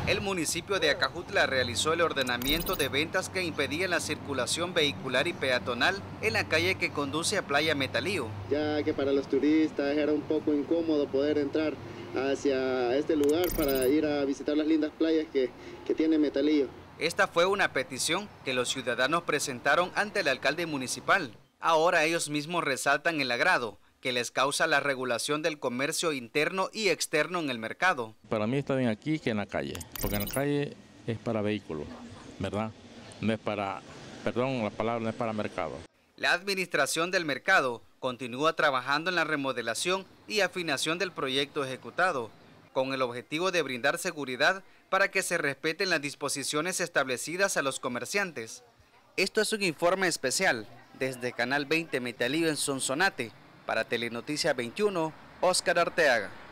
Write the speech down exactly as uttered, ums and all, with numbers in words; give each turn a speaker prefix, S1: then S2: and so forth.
S1: El municipio de Acajutla realizó el ordenamiento de ventas que impedían la circulación vehicular y peatonal en la calle que conduce a Playa Metalío.
S2: Ya que para los turistas era un poco incómodo poder entrar hacia este lugar para ir a visitar las lindas playas que, que tiene Metalío.
S1: Esta fue una petición que los ciudadanos presentaron ante el alcalde municipal. Ahora ellos mismos resaltan el agrado que les causa la regulación del comercio interno y externo en el mercado.
S3: Para mí está bien aquí que en la calle, porque en la calle es para vehículos, ¿verdad? No es para, perdón, la palabra no es para mercado.
S1: La administración del mercado continúa trabajando en la remodelación y afinación del proyecto ejecutado, con el objetivo de brindar seguridad para que se respeten las disposiciones establecidas a los comerciantes. Esto es un informe especial desde Canal veinte Metalío en Sonsonate. Para Telenoticia veintiuno, Óscar Arteaga.